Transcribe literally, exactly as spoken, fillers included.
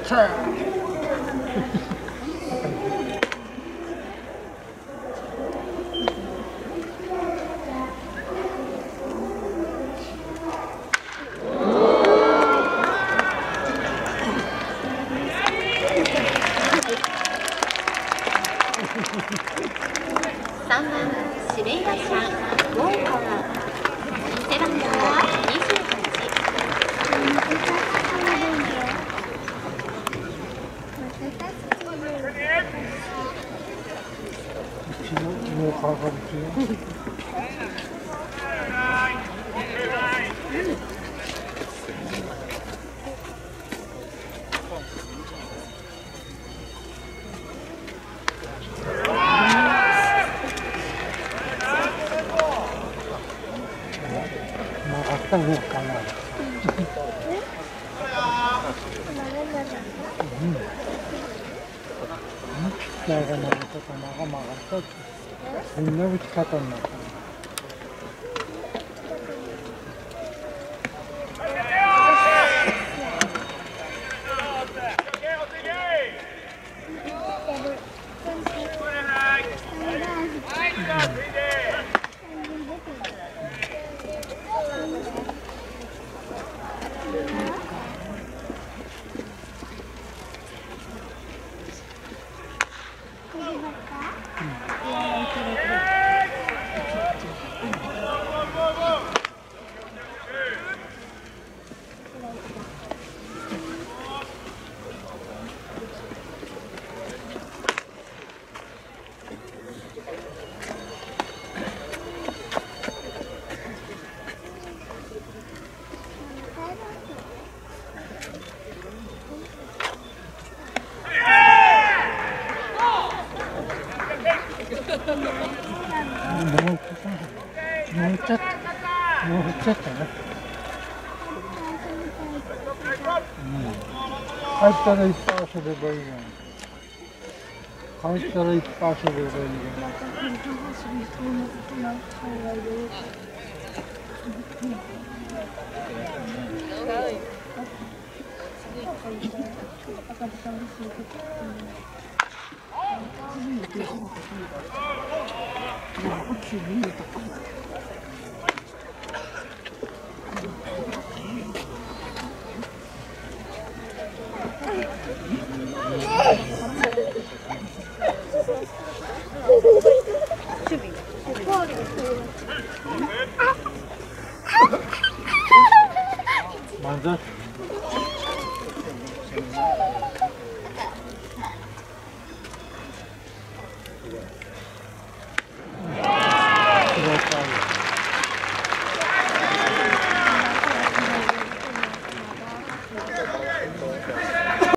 さんばん指名打者ウォーカー、背番号にじゅうはち。もう川上中。曲がったのかな。うん。ピッチャーが投げた球が曲がったって。そんな打ち方になった。もうちょっと、もうちょっとね。うん。帰ったらいっぱい遊べばいいのに。帰ったらいっぱい遊べばいいのに。漫才